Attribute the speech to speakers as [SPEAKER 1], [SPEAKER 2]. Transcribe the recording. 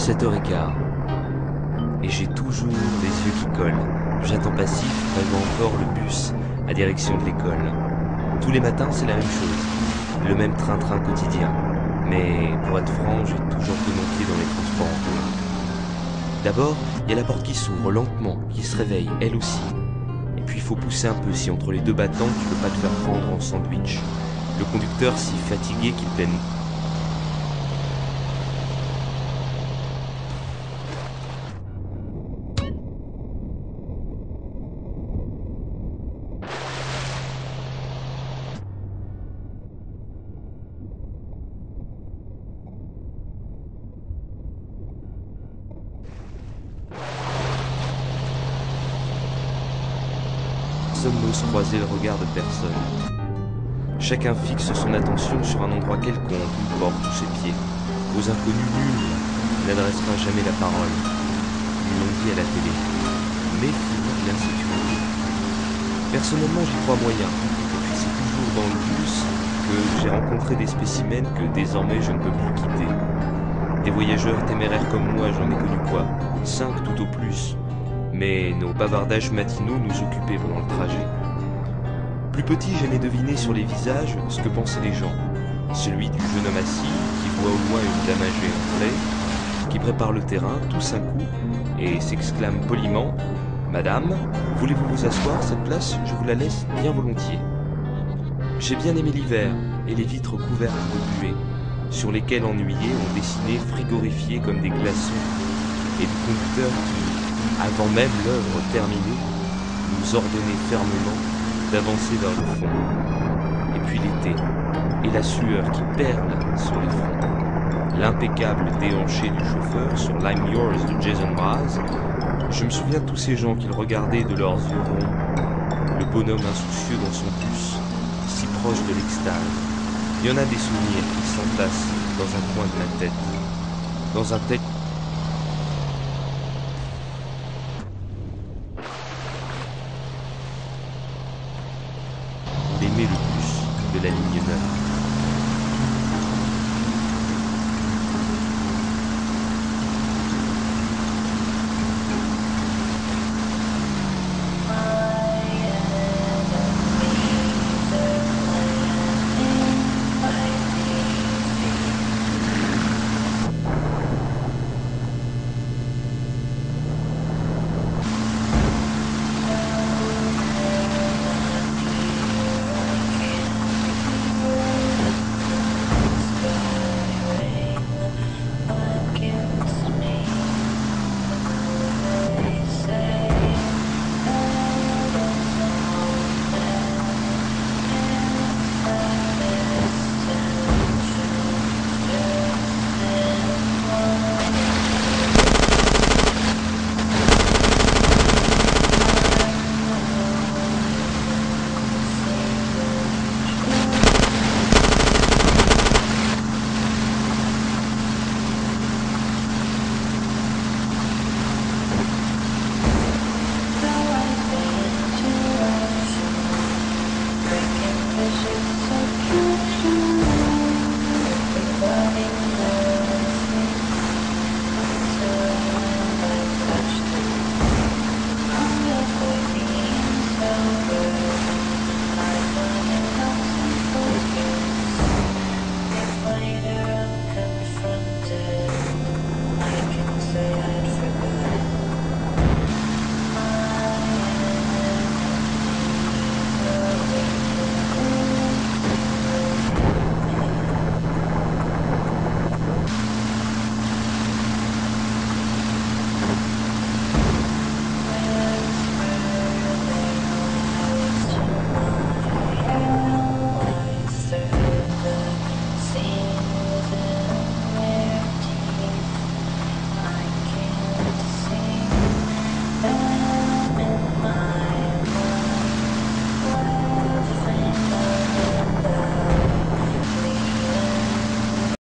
[SPEAKER 1] 7h15. Et j'ai toujours les yeux qui collent. J'attends passif, rêvant encore le bus à direction de l'école. Tous les matins, c'est la même chose. Le même train-train quotidien. Mais pour être franc, j'ai toujours pris mon pied dans les transports en commun. D'abord, il y a la porte qui s'ouvre lentement, qui se réveille, elle aussi. Et puis il faut pousser un peu si entre les deux battants tu peux pas te faire prendre en sandwich. Le conducteur si fatigué qu'il peine. Personne n'ose croiser le regard de personne. Chacun fixe son attention sur un endroit quelconque, une porte ou ses pieds. Aux inconnus, nul n'adressera jamais la parole. Ils l'ont dit à la télé. Méfiez-vous de l'insécurité. Personnellement, j'y crois moyen. Et puis c'est toujours dans le bus que j'ai rencontré des spécimens que désormais je ne peux plus quitter. Des voyageurs téméraires comme moi, j'en ai connu quoi 5 tout au plus. Mais nos bavardages matinaux nous occupaient pendant le trajet. Plus petit, j'aimais deviner sur les visages ce que pensaient les gens. Celui du jeune homme assis, qui voit au loin une dame âgée entrer, qui prépare le terrain, tousse un coup, et s'exclame poliment « Madame, voulez-vous vous asseoir, cette place, je vous la laisse bien volontiers. » J'ai bien aimé l'hiver, et les vitres couvertes de buée, sur lesquelles ennuyés on dessinait frigorifiés comme des glaçons, et du conducteur qui, avant même l'œuvre terminée, nous ordonnait fermement d'avancer vers le fond. Et puis l'été, et la sueur qui perle sur les fronts. L'impeccable déhanché du chauffeur sur l'I'm Yours de Jason Mraz. Je me souviens de tous ces gens qu'il regardait de leurs yeux ronds. Le bonhomme insoucieux dans son bus, si proche de l'extase. Il y en a des souvenirs qui s'entassent dans un coin de la tête. Dans un tel... d'aimer le bus de la ligne 9.